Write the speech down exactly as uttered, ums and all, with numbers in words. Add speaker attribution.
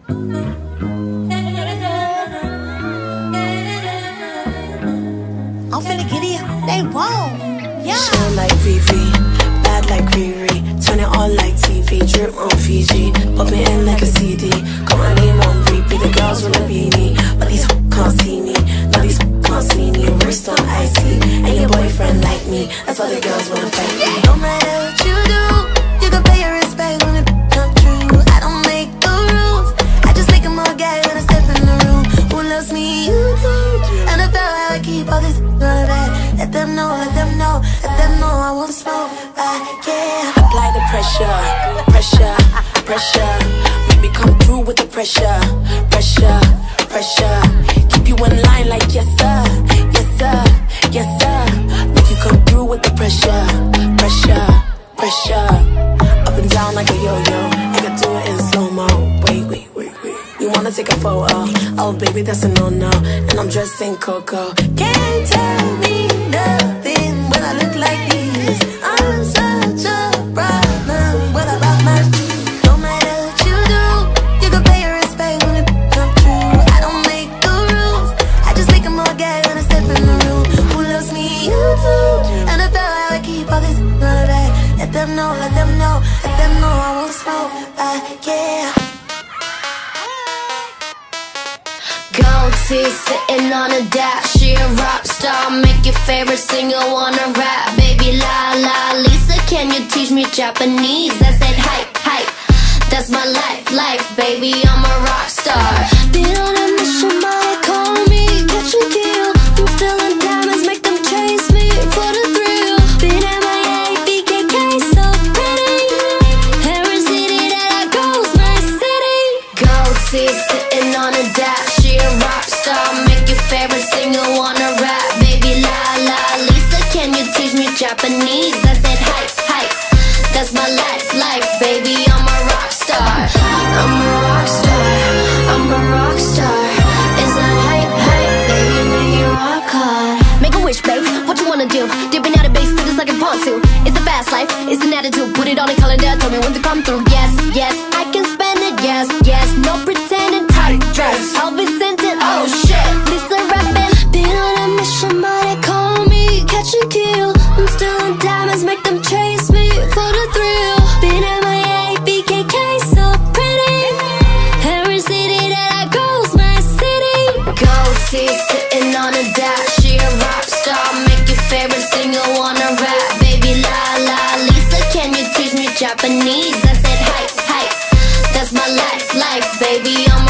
Speaker 1: I'm finna get it, they won't. Yeah.
Speaker 2: Shine like Vivi, bad like Riri, turn it on like T V, drip on Fiji, put me in like a C D, got my name on repeat. The girls wanna be me, but these can't see me. No, these can't see me. Wrist on icy, and your boyfriend like me. That's why the girls wanna fight me.
Speaker 3: No matter what you do, you can pay your respect when it come true. I don't make the rules, I just make them all gay when I step in the room. Who loves me? You do. And I felt how I keep all this running back. Let them know, let them know, let them know I won't smoke. I can't
Speaker 2: apply the pressure, pressure, pressure. Make me come through with the pressure, pressure, pressure. Keep you in line like yes sir, yes sir, yes sir. Make you come through with the pressure, pressure, pressure. Up and down like a yo-yo, I could do it in slow-mo. Wait, wait, wait, wait. You wanna take a photo? Oh baby, that's a no-no. And I'm dressed in cocoa.
Speaker 3: Can't tell me nothing when I look like this. I'm such a problem. What about my shoes? No matter what you do, you can pay your respect when it come true. I don't make the rules, I just make them all gay when I step in the room. Who loves me? You do. And I felt how I keep all this running back. Let them know, let them know, let them know I won't smoke. I can't.
Speaker 4: Goatee sitting on a dash, she a rock star. Make your favorite singer wanna rap. Baby la la, Lisa, can you teach me Japanese? I said hype, hype, that's my life, life. Baby, I'm a rock star. Been on a mission, might call me, catch and kill. I'm still in diamonds, make them chase me for the thrill. Been M I A, B K K, so pretty. Every city that I go's my city. Goatee sitting on a dash, rock star, make your favorite singer wanna rap. Baby la la, Lisa, can you teach me Japanese? I said hype, hype, that's my life, life. Baby, I'm a rock star. I'm a rock star, I'm a rock star. Is that hype, hype? Baby, make it rock hard. Make a wish, babe, what you wanna do? Dipping out of base cities like a pontoon. It's a fast life, it's an attitude. Put it on a calendar, tell me when to come through. Yes, yes, I can spend it, yes, yes. No pretending, tight dress, I'll be sent it, oh shit. Lisa rapping, been on a mission, but they call me catch and kill. I'm still in diamonds, make them chase me for the thrill. Been M I A, B K K, so pretty. Every city that I go's my city. Goatee sitting on a dash, she a rock star. Make your favorite singer wanna rap. Baby la la, Lisa, can you teach me Japanese? I said hype, hype, that's my life, life. Baby, I'm